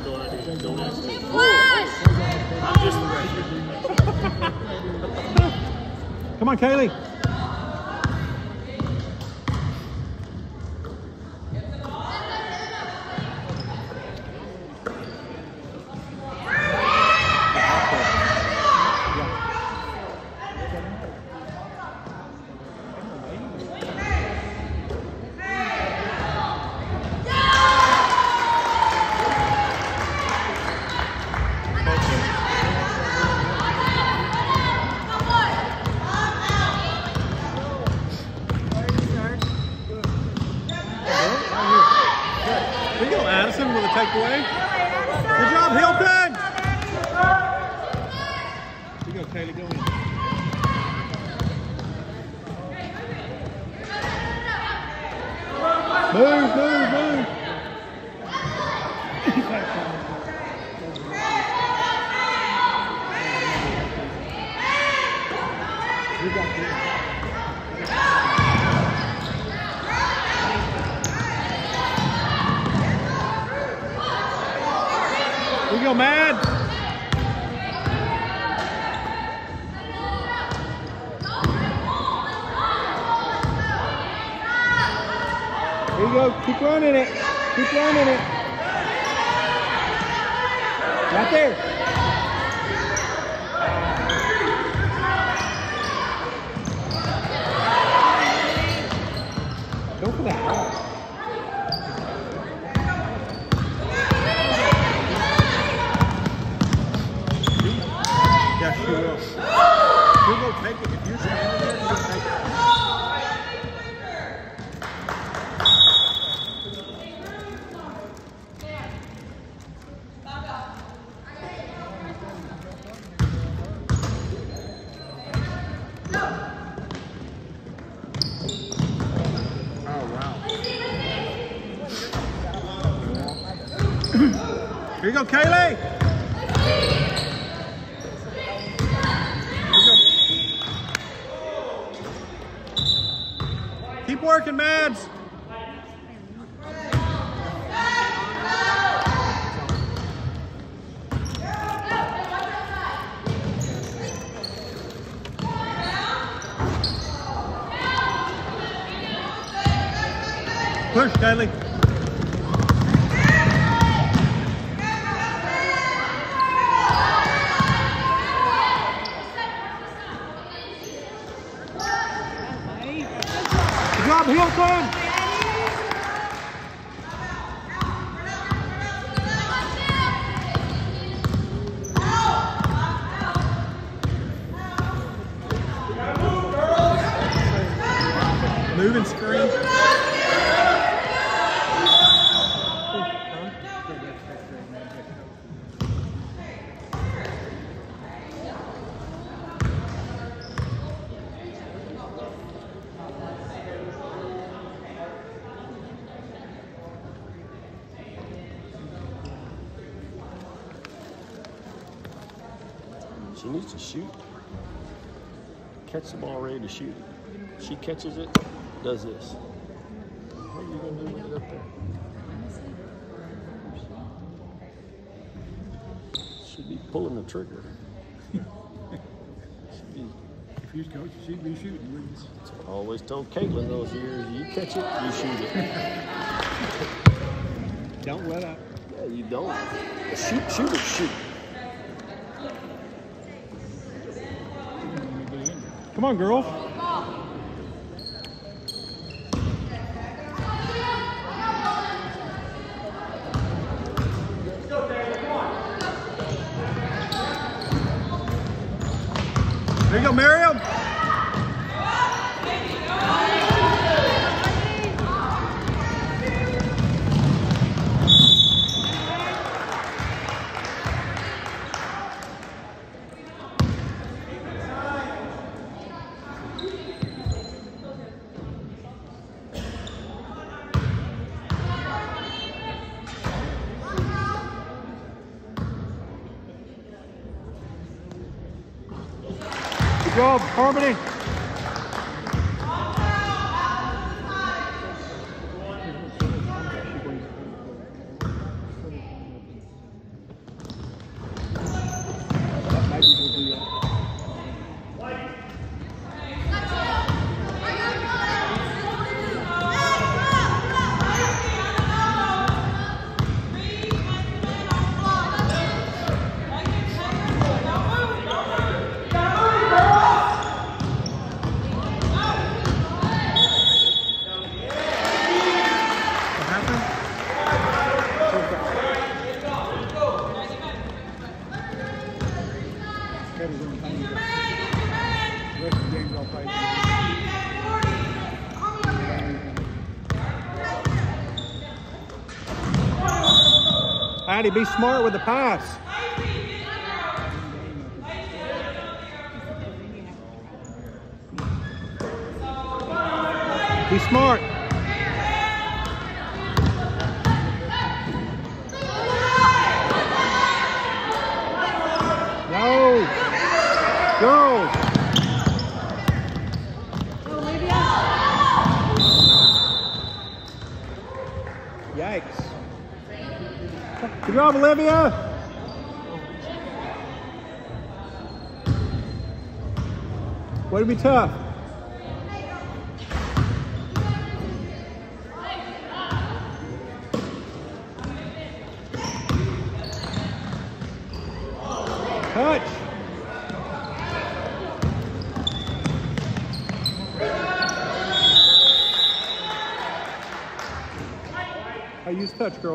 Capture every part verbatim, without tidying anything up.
have no idea. Don't ask me. I'm just the referee. Come on, Kaylee. With a takeaway. Good job, Hilton. Here you go, Kaylee. Go in. Move, move, move. You got this. Here you go, man. Here you go. Keep running it. Keep running it. Right there. Go for that. Yes, she will. She'll go take it. If you're standing there, she'll take it. Oh, wow. Here you go, Kaylee. Keep working, Mads. Push, Kylie. Good job, Hilton. Moving screen. She needs to shoot. Catch the ball ready to shoot. She catches it, does this. What are you going to do with it up there? Should be pulling the trigger. Should be. If you're coach, she'd be shooting wings. That's what I always told Caitlin those years. You catch it, you shoot it. Don't let up. Yeah, you don't. Shoot, shoot, or shoot. Come on, girls. There you go, Miriam. Good job, Harmony. Addie, be smart with the pass. Be smart. No. Go. Yikes. Good job, Olivia. Way to be tough. Touch. I use touch, girl.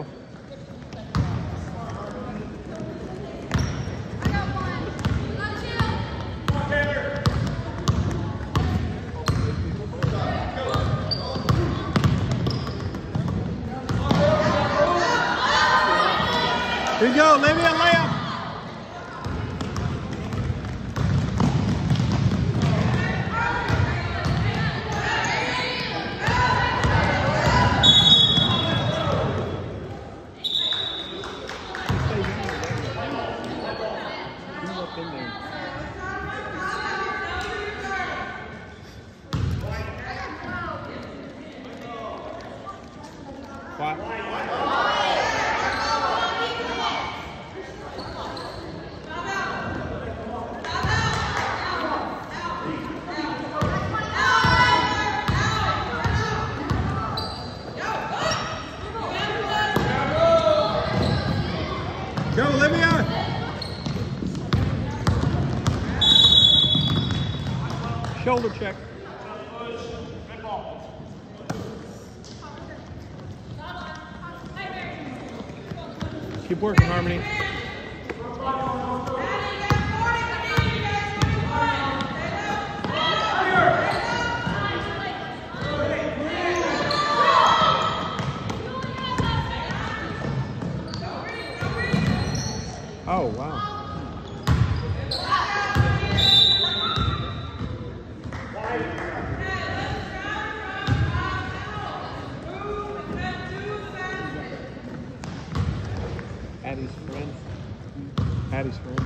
Here you go, Olivia, layup. What? Go, Olivia! Shoulder check. Keep working, Harmony. Oh, wow. Addie's friend. Addie's friend.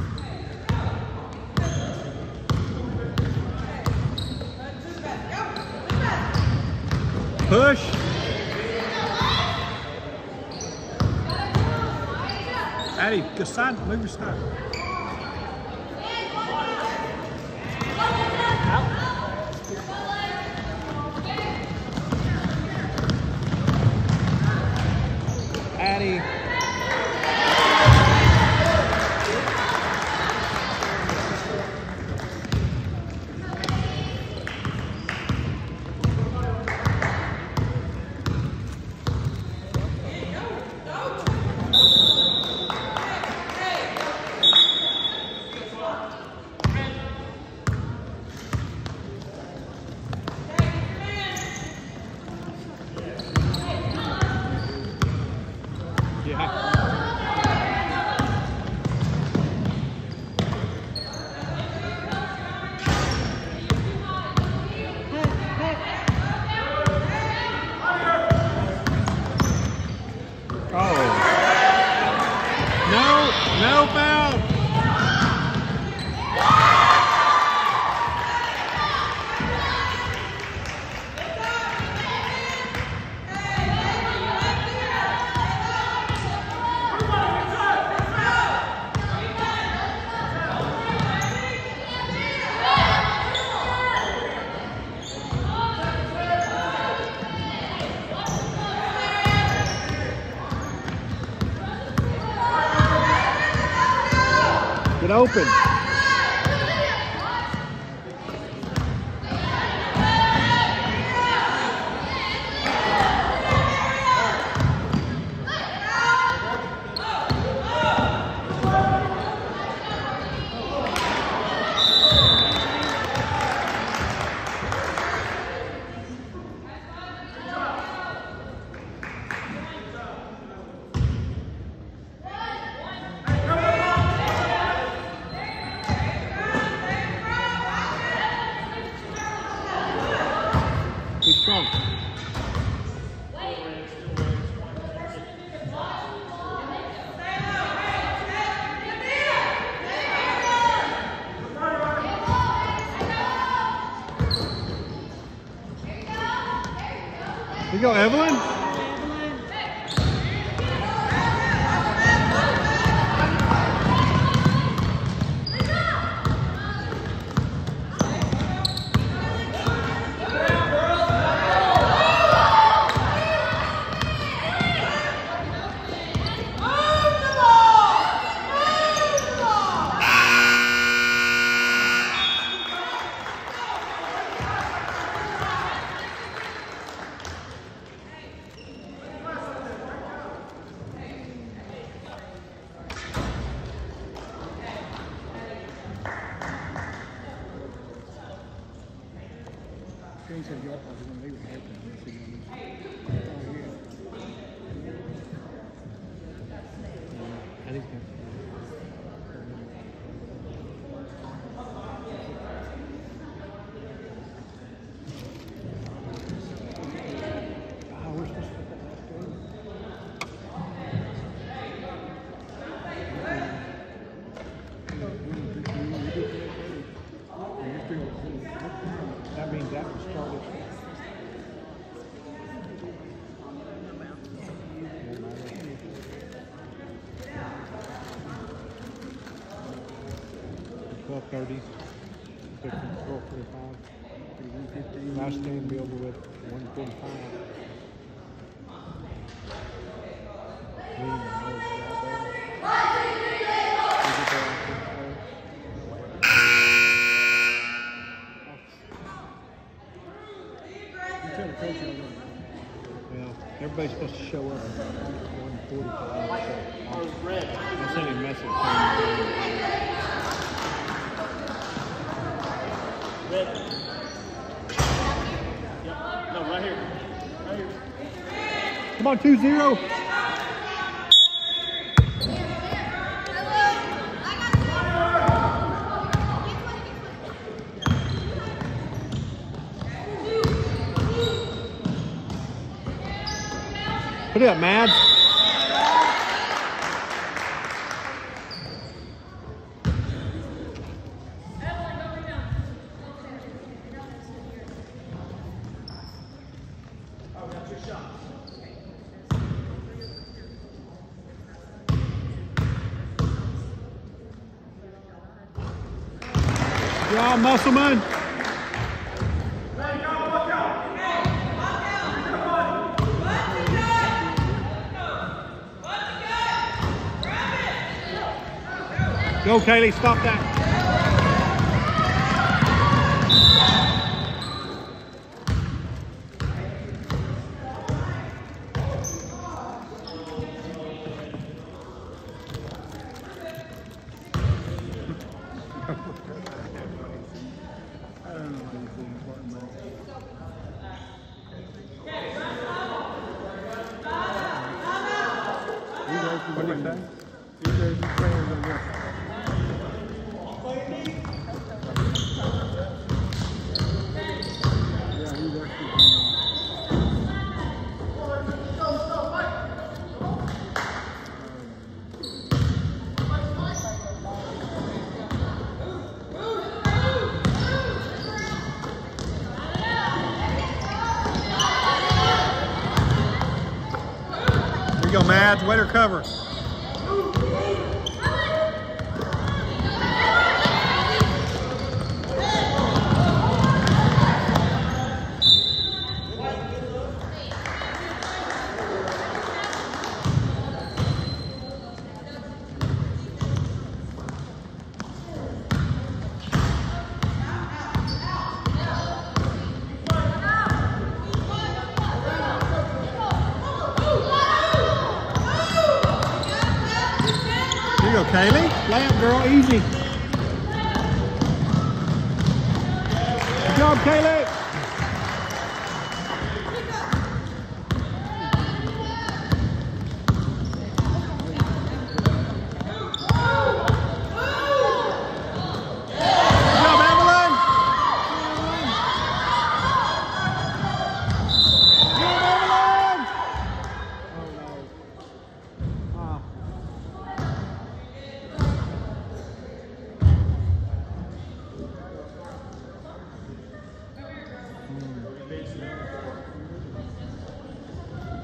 Push. Addie, go side, move your side. Addie. No foul. Get open. Here you go, Evelyn. He said y'all was going to leave it open. I think oh, we're supposed to that means that was started. twelve thirty. twelve forty-five. Last game be over with one forty-five. Well, everybody's supposed to show up at one forty-five. So I'll send you a message. Red. Yep. No, right here. Right here. Come on, two zero. Put it up, Mads. Yeah, Musselman. Go, Kaylee, stop that. What do you say? Here you go, Mads. Wait or cover. Here you go, Kaylee. Layup, girl, easy. Good job, Kaylee. Good job, Evelyn.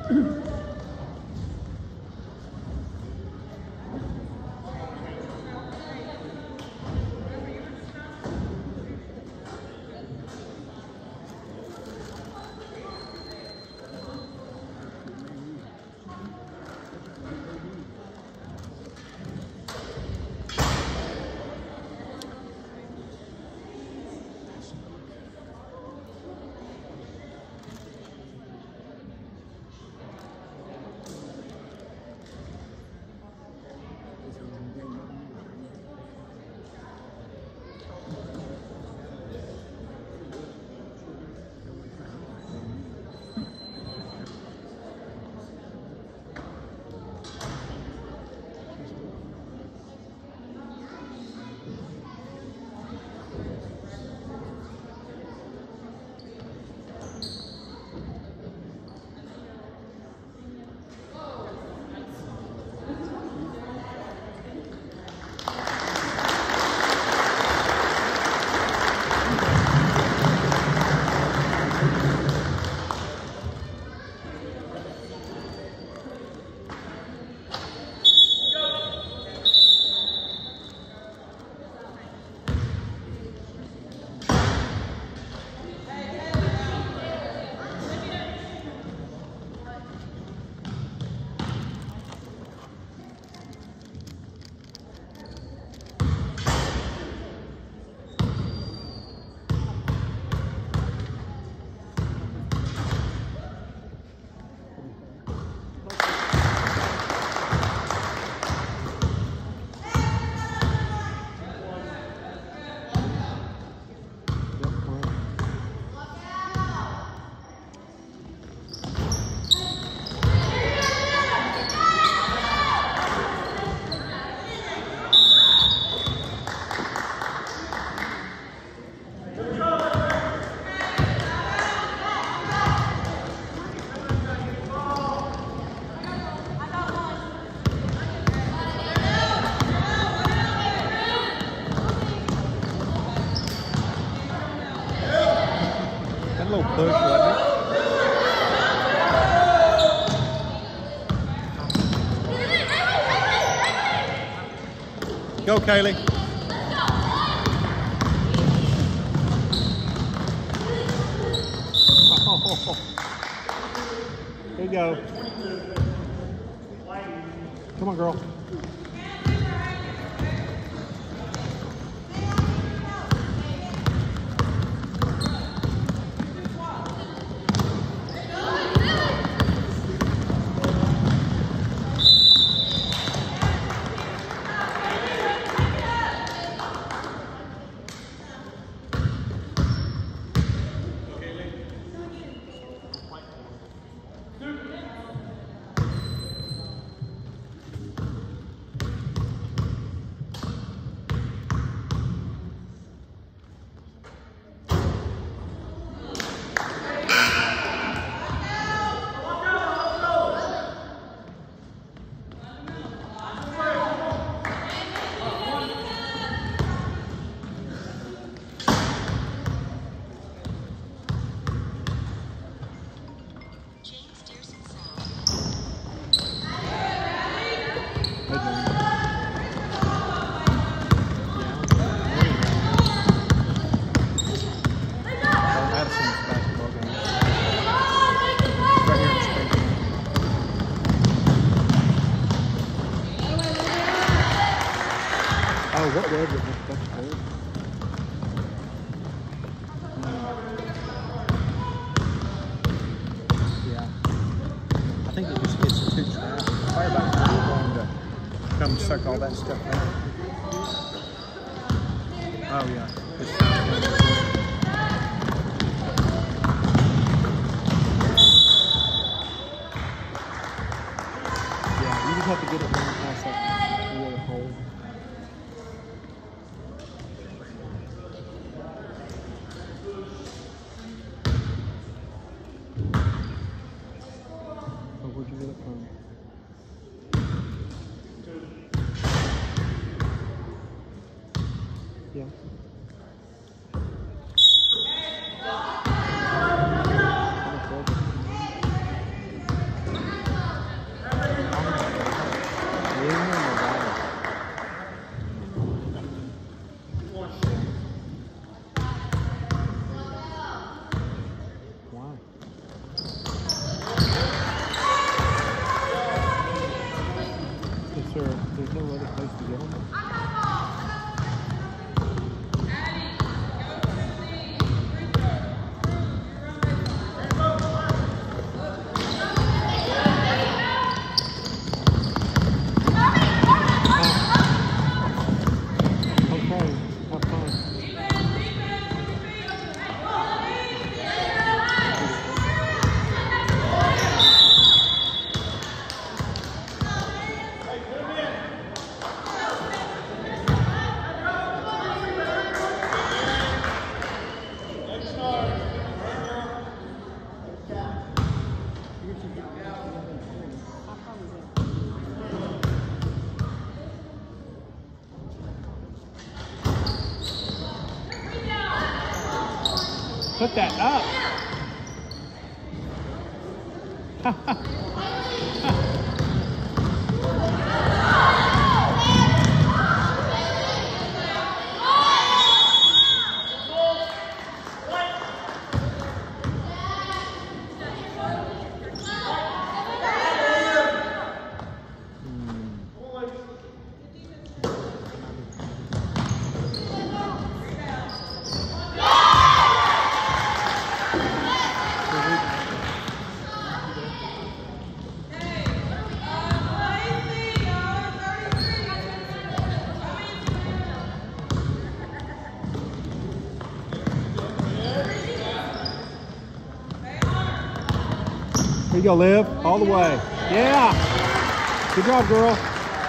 push, wasn't it? Go, Kaylee. Oh, here you go. Come on, girl. Oh, what was it? That's cool. Yeah. I think it just gets too fast. Everybody's going to come suck all that stuff out. Oh, yeah. It's yeah, you just have to get it down past that little hole. Where'd you get it from? Yeah. Put that up. Here you go, Liv. All the way. Yeah. Good job, girl.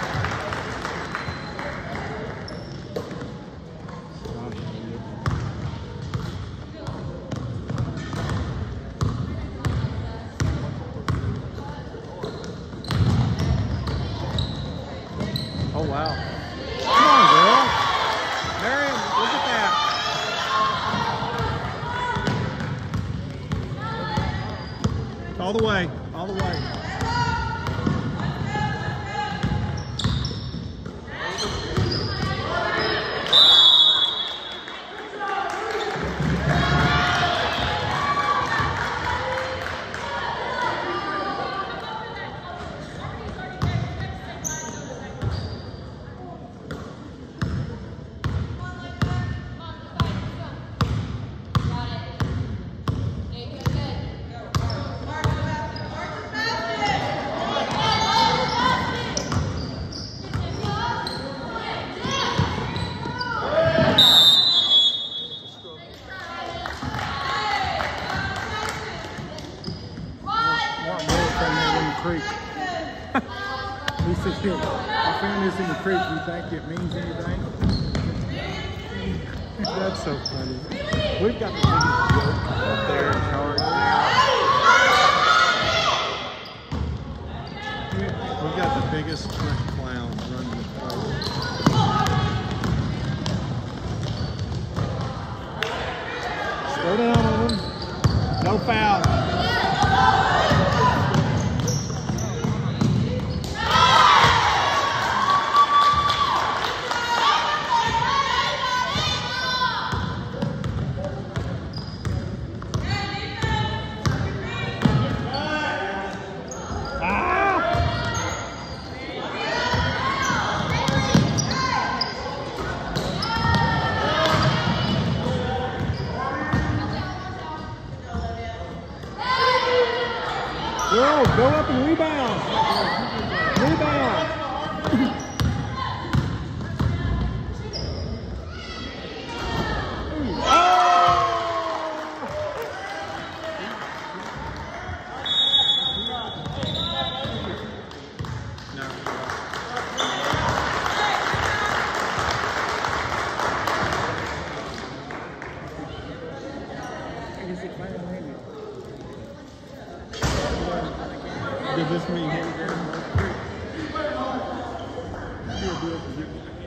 Oh, wow. Come on, girl. Marion, look at that. All the way. All the way. Creek. He said, "I found this in the creek. You think it means anything?" That's so funny. We've got the biggest joke up there in charge. We've got the biggest clowns running the place. Slow down on them. No foul. Girl, go up and rebound. Rebound. Oh! No. Is it playing maybe? Does this mean heavy down? He'll do it for you.